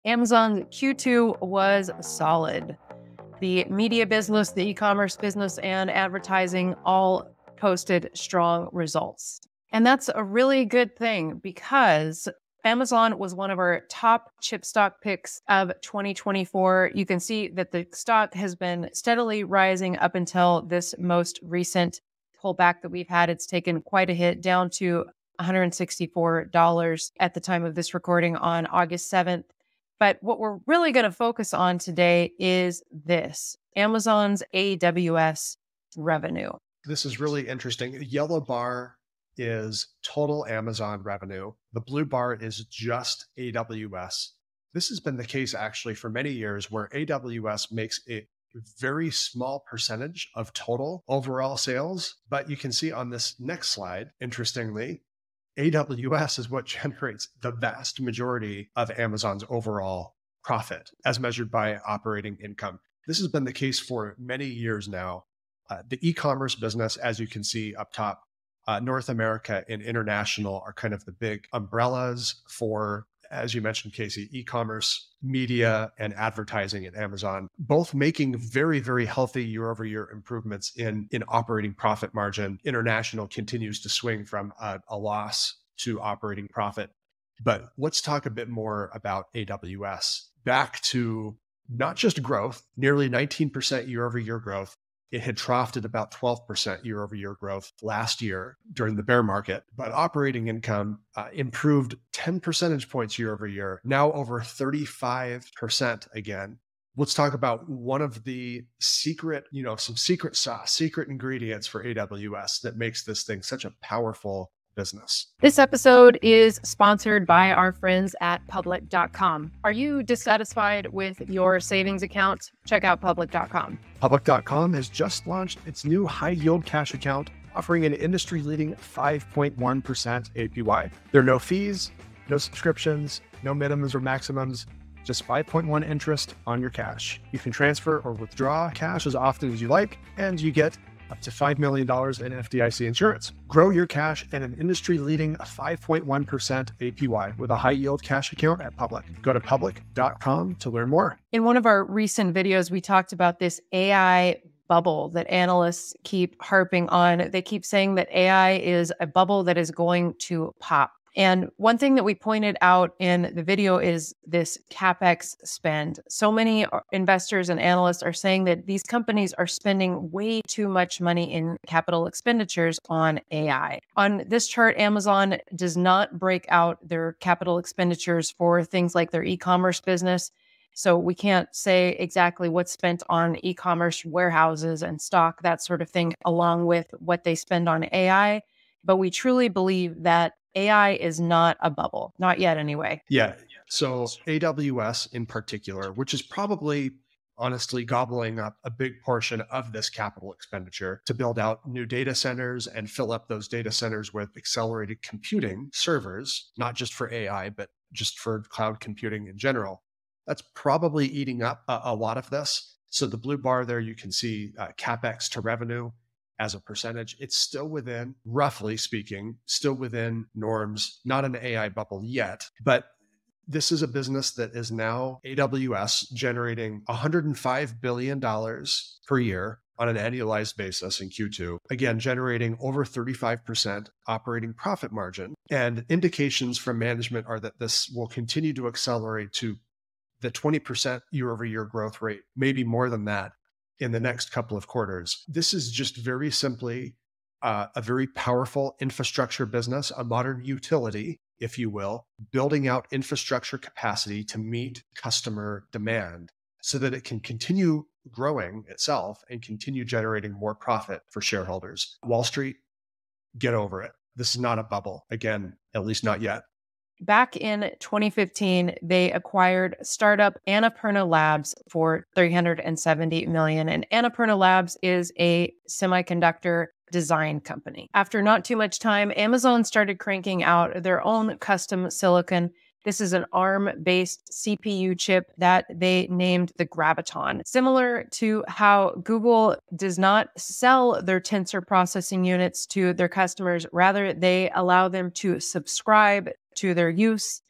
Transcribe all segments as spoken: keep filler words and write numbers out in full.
Amazon's Q two was solid. The media business, the e-commerce business, and advertising all posted strong results. And that's a really good thing because Amazon was one of our top chip stock picks of twenty twenty-four. You can see that the stock has been steadily rising up until this most recent pullback that we've had. It's taken quite a hit down to one hundred sixty-four dollars at the time of this recording on August seventh. But what we're really going to focus on today is this, Amazon's A W S revenue. This is really interesting. The yellow bar is total Amazon revenue. The blue bar is just A W S. This has been the case actually for many years where A W S makes a very small percentage of total overall sales. But you can see on this next slide, interestingly, A W S is what generates the vast majority of Amazon's overall profit as measured by operating income. This has been the case for many years now. Uh, the e-commerce business, as you can see up top, uh, North America and international are kind of the big umbrellas for, as you mentioned, Casey, e-commerce, media, and advertising at Amazon, both making very, very healthy year-over-year improvements in, in operating profit margin. International continues to swing from a, a loss to operating profit. But let's talk a bit more about A W S. Back to not just growth, nearly nineteen percent year-over-year growth. It had troughed at about twelve percent year-over-year growth last year during the bear market, but operating income uh, improved ten percentage points year-over-year, now over thirty-five percent again. Let's talk about one of the secret, you know, some secret sauce, secret ingredients for A W S that makes this thing such a powerful business. This episode is sponsored by our friends at public dot com. Are you dissatisfied with your savings account? Check out public dot com. public dot com has just launched its new high-yield cash account, offering an industry-leading five point one percent A P Y. There are no fees, no subscriptions, no minimums or maximums, just five point one interest on your cash. You can transfer or withdraw cash as often as you like, and you get up to five million dollars in F D I C insurance. Grow your cash at an industry-leading five point one percent A P Y with a high-yield cash account at Public. Go to public dot com to learn more. In one of our recent videos, we talked about this A I bubble that analysts keep harping on. They keep saying that A I is a bubble that is going to pop. And one thing that we pointed out in the video is this CapEx spend. So many investors and analysts are saying that these companies are spending way too much money in capital expenditures on A I. On this chart, Amazon does not break out their capital expenditures for things like their e-commerce business. So we can't say exactly what's spent on e-commerce warehouses and stock, that sort of thing, along with what they spend on A I. But we truly believe that A I is not a bubble, not yet anyway. Yeah. So A W S in particular, which is probably honestly gobbling up a big portion of this capital expenditure to build out new data centers and fill up those data centers with accelerated computing servers, not just for A I, but just for cloud computing in general. That's probably eating up a, a lot of this. So the blue bar there, you can see uh, CapEx to revenue as a percentage. It's still within, roughly speaking, still within norms, not an A I bubble yet, but this is a business that is now A W S generating one hundred five billion dollars per year on an annualized basis in Q two, again, generating over thirty-five percent operating profit margin. And indications from management are that this will continue to accelerate to the twenty percent year-over-year growth rate, maybe more than that, in the next couple of quarters. This is just very simply uh, a very powerful infrastructure business, a modern utility, if you will, building out infrastructure capacity to meet customer demand so that it can continue growing itself and continue generating more profit for shareholders. Wall Street, get over it. This is not a bubble. Again, at least not yet. Back in twenty fifteen, they acquired startup Annapurna Labs for three hundred seventy million dollars. And Annapurna Labs is a semiconductor design company. After not too much time, Amazon started cranking out their own custom silicon. This is an ARM-based C P U chip that they named the Graviton. Similar to how Google does not sell their tensor processing units to their customers, rather they allow them to subscribe to their use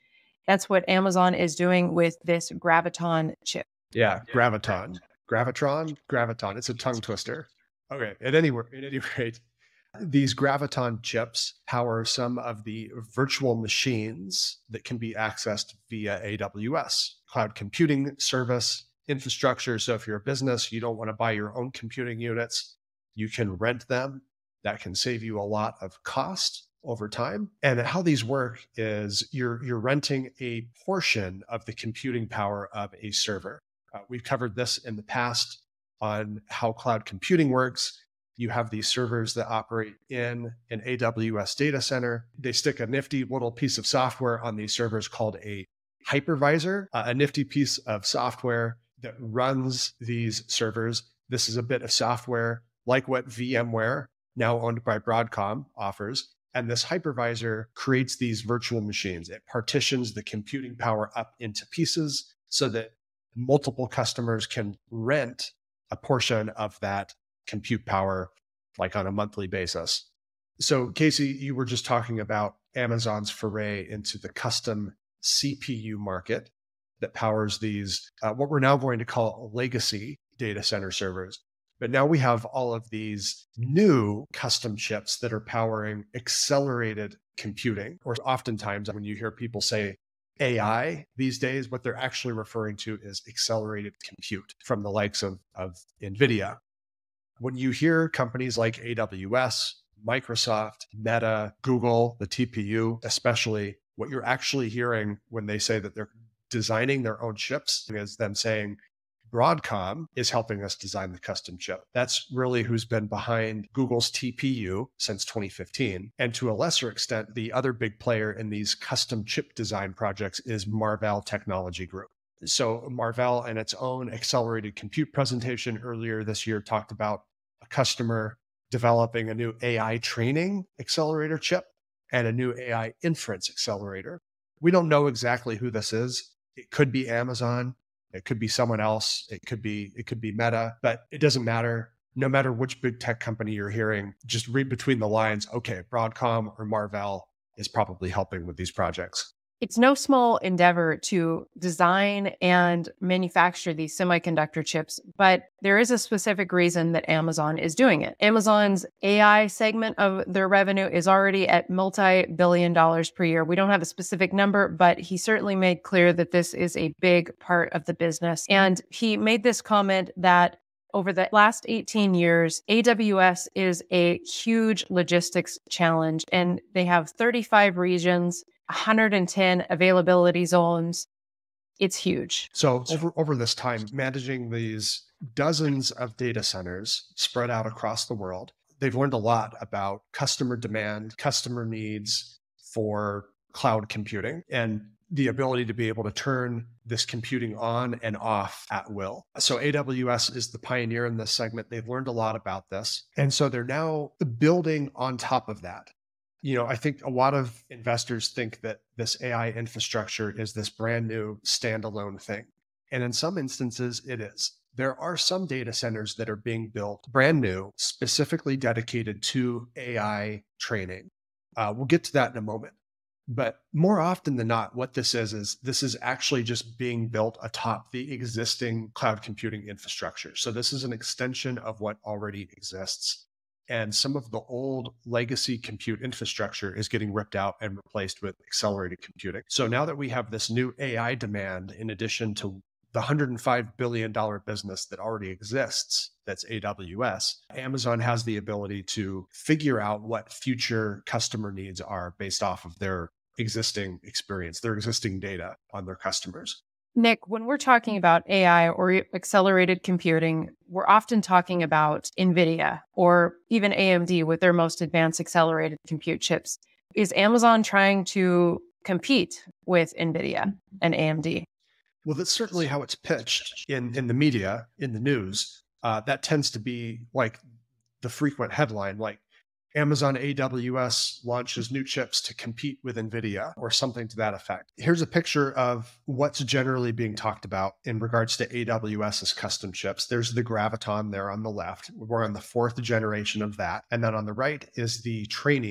That's what Amazon is doing with this Graviton chip. Yeah, Graviton. Gravitron? Graviton. It's a tongue twister. Okay, at any, at any rate, these Graviton chips power some of the virtual machines that can be accessed via A W S, cloud computing service infrastructure. So if you're a business, you don't want to buy your own computing units, you can rent them. That can save you a lot of cost over time. And how these work is you're, you're renting a portion of the computing power of a server. Uh, we've covered this in the past on how cloud computing works. You have these servers that operate in an A W S data center. They stick a nifty little piece of software on these servers called a hypervisor, uh, a nifty piece of software that runs these servers. This is a bit of software like what VMware, now owned by Broadcom, offers. And this hypervisor creates these virtual machines. It partitions the computing power up into pieces so that multiple customers can rent a portion of that compute power, like on a monthly basis. So Casey, you were just talking about Amazon's foray into the custom C P U market that powers these, uh, what we're now going to call legacy data center servers. But now we have all of these new custom chips that are powering accelerated computing, or oftentimes when you hear people say A I these days, what they're actually referring to is accelerated compute from the likes of, of Nvidia. When you hear companies like A W S, Microsoft, Meta, Google, the T P U, especially, what you're actually hearing when they say that they're designing their own chips is them saying, Broadcom is helping us design the custom chip. That's really who's been behind Google's T P U since twenty fifteen. And to a lesser extent, the other big player in these custom chip design projects is Marvell Technology Group. So Marvell, in its own accelerated compute presentation earlier this year, talked about a customer developing a new A I training accelerator chip and a new A I inference accelerator. We don't know exactly who this is. It could be Amazon. It could be someone else. It could be, it could be Meta, but it doesn't matter. No matter which big tech company you're hearing, just read between the lines. Okay, Broadcom or Marvell is probably helping with these projects. It's no small endeavor to design and manufacture these semiconductor chips, but there is a specific reason that Amazon is doing it. Amazon's A I segment of their revenue is already at multi-billion dollars per year. We don't have a specific number, but he certainly made clear that this is a big part of the business. And he made this comment that over the last eighteen years, A W S is a huge logistics challenge, and they have thirty-five regions, one hundred ten availability zones. It's huge. So over, over this time, managing these dozens of data centers spread out across the world, they've learned a lot about customer demand, customer needs for cloud computing, and the ability to be able to turn this computing on and off at will. So A W S is the pioneer in this segment. They've learned a lot about this. And so they're now building on top of that. You know, I think a lot of investors think that this A I infrastructure is this brand new standalone thing. And in some instances, it is. There are some data centers that are being built brand new, specifically dedicated to A I training. Uh, we'll get to that in a moment. But more often than not, what this is, is this is actually just being built atop the existing cloud computing infrastructure. So this is an extension of what already exists. And some of the old legacy compute infrastructure is getting ripped out and replaced with accelerated computing. So now that we have this new A I demand, in addition to the one hundred five billion dollars business that already exists, that's A W S, Amazon has the ability to figure out what future customer needs are based off of their existing experience, their existing data on their customers. Nick, when we're talking about A I or accelerated computing, we're often talking about Nvidia or even A M D with their most advanced accelerated compute chips. Is Amazon trying to compete with Nvidia and A M D? Well, that's certainly how it's pitched in, in the media, in the news. Uh, that tends to be like the frequent headline, like Amazon A W S launches new chips to compete with Nvidia or something to that effect. Here's a picture of what's generally being talked about in regards to AWS's custom chips. There's the Graviton there on the left. We're on the fourth generation of that. And then on the right is the Trainium.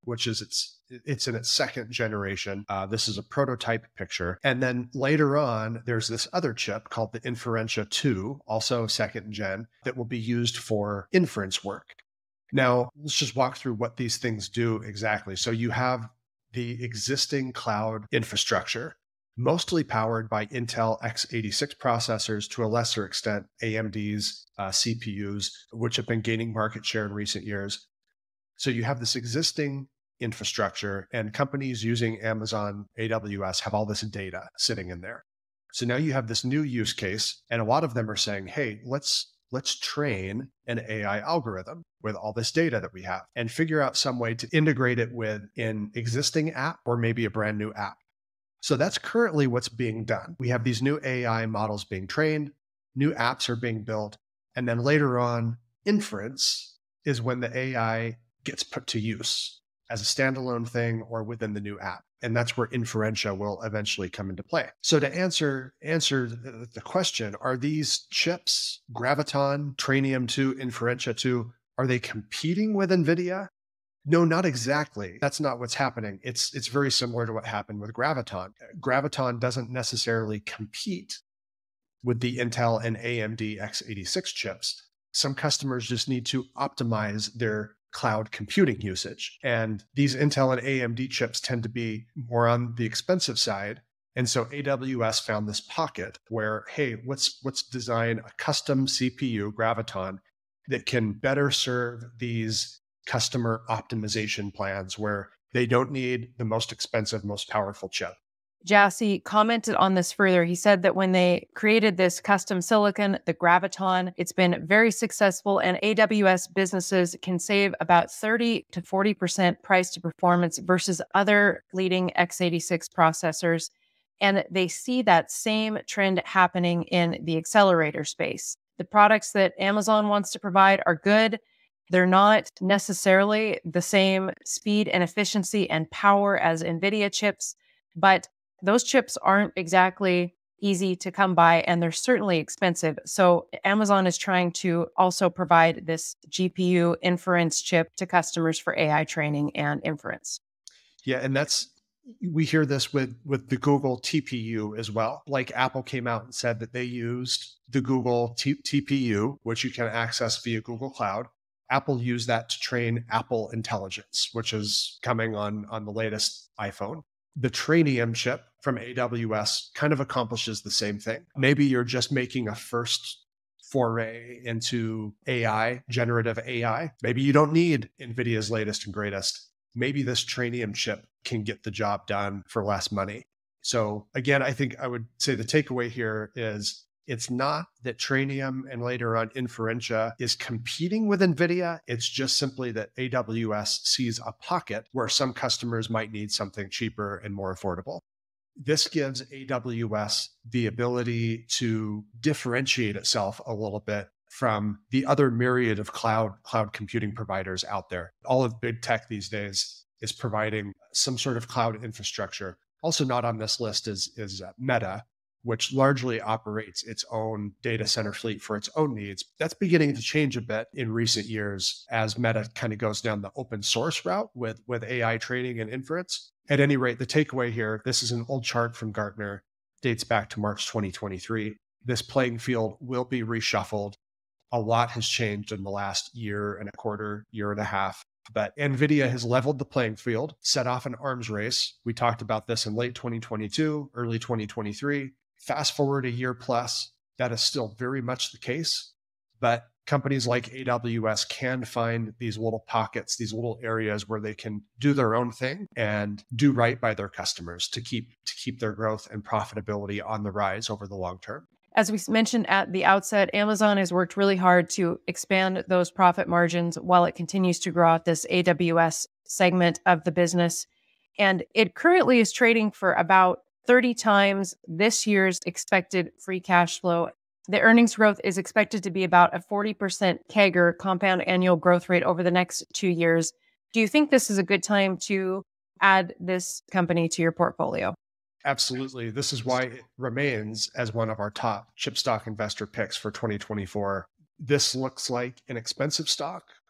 which is its it's in its second generation. Uh, this is a prototype picture. And then later on, there's this other chip called the Inferentia two, also second gen, that will be used for inference work. Now, let's just walk through what these things do exactly. So you have the existing cloud infrastructure, mostly powered by Intel x eighty-six processors, to a lesser extent, A M D's uh, C P Us, which have been gaining market share in recent years. So you have this existing infrastructure, and companies using Amazon A W S have all this data sitting in there. So now you have this new use case, and a lot of them are saying, hey, let's let's train an A I algorithm with all this data that we have and figure out some way to integrate it with an existing app or maybe a brand new app. So that's currently what's being done. We have these new A I models being trained, new apps are being built, and then later on, inference is when the A I gets put to use as a standalone thing or within the new app. And that's where Inferentia will eventually come into play. So to answer answer the, the question, are these chips, Graviton, Trainium two, Inferentia two, are they competing with Nvidia? No, not exactly. That's not what's happening. It's it's very similar to what happened with Graviton. Graviton doesn't necessarily compete with the Intel and A M D x eighty-six chips. Some customers just need to optimize their cloud computing usage. And these Intel and A M D chips tend to be more on the expensive side. And so A W S found this pocket where, hey, let's let's design a custom C P U, Graviton, that can better serve these customer optimization plans where they don't need the most expensive, most powerful chip. Jassy commented on this further. He said that when they created this custom silicon, the Graviton, it's been very successful, and A W S businesses can save about thirty to forty percent price to performance versus other leading x eighty-six processors. And they see that same trend happening in the accelerator space. The products that Amazon wants to provide are good. They're not necessarily the same speed and efficiency and power as Nvidia chips, but those chips aren't exactly easy to come by, and they're certainly expensive. So Amazon is trying to also provide this G P U inference chip to customers for A I training and inference. Yeah, and that's, we hear this with, with the Google T P U as well. Like Apple came out and said that they used the Google T- TPU, which you can access via Google Cloud. Apple used that to train Apple Intelligence, which is coming on, on the latest iPhone. The Trainium chip from A W S kind of accomplishes the same thing. Maybe you're just making a first foray into A I, generative A I. Maybe you don't need NVIDIA's latest and greatest. Maybe this Trainium chip can get the job done for less money. So again, I think I would say the takeaway here is it's not that Trainium and later on Inferentia is competing with NVIDIA. It's just simply that A W S sees a pocket where some customers might need something cheaper and more affordable. This gives A W S the ability to differentiate itself a little bit from the other myriad of cloud cloud computing providers out there. All of big tech these days is providing some sort of cloud infrastructure. Also not on this list is, is Meta, which largely operates its own data center fleet for its own needs. That's beginning to change a bit in recent years as Meta kind of goes down the open source route with, with A I training and inference. At any rate, the takeaway here, this is an old chart from Gartner, dates back to March twenty twenty-three. This playing field will be reshuffled. A lot has changed in the last year and a quarter, year and a half. But NVIDIA has leveled the playing field, set off an arms race. We talked about this in late twenty twenty-two, early twenty twenty-three. Fast forward a year plus, that is still very much the case. But companies like A W S can find these little pockets, these little areas where they can do their own thing and do right by their customers to keep to keep their growth and profitability on the rise over the long term. As we mentioned at the outset, Amazon has worked really hard to expand those profit margins while it continues to grow out this A W S segment of the business. And it currently is trading for about thirty times this year's expected free cash flow. The earnings growth is expected to be about a forty percent C A G R, compound annual growth rate, over the next two years. Do you think this is a good time to add this company to your portfolio? Absolutely. This is why it remains as one of our top chip stock investor picks for twenty twenty-four. This looks like an expensive stock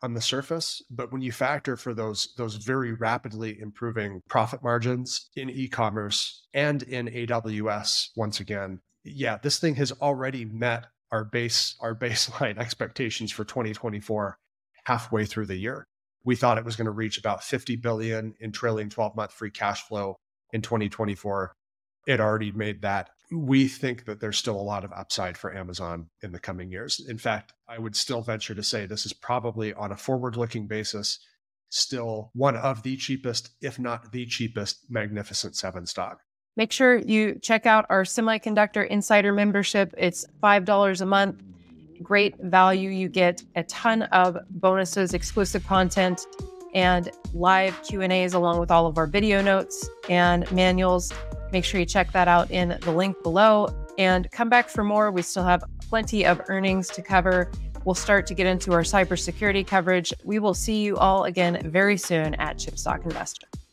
on the surface, but when you factor for those those very rapidly improving profit margins in e-commerce and in A W S, once again, yeah, this thing has already met our base our baseline expectations for twenty twenty-four halfway through the year. We thought it was going to reach about fifty billion in trailing twelve month free cash flow in twenty twenty-four. It already made that. We think that there's still a lot of upside for Amazon in the coming years. In fact, I would still venture to say this is probably, on a forward-looking basis, still one of the cheapest, if not the cheapest, Magnificent Seven stock. Make sure you check out our Semiconductor Insider membership. It's five dollars a month. Great value. You get a ton of bonuses, exclusive content, and live Q and A's along with all of our video notes and manuals. Make sure you check that out in the link below and come back for more. We still have plenty of earnings to cover. We'll start to get into our cybersecurity coverage. We will see you all again very soon at Chipstock Investor.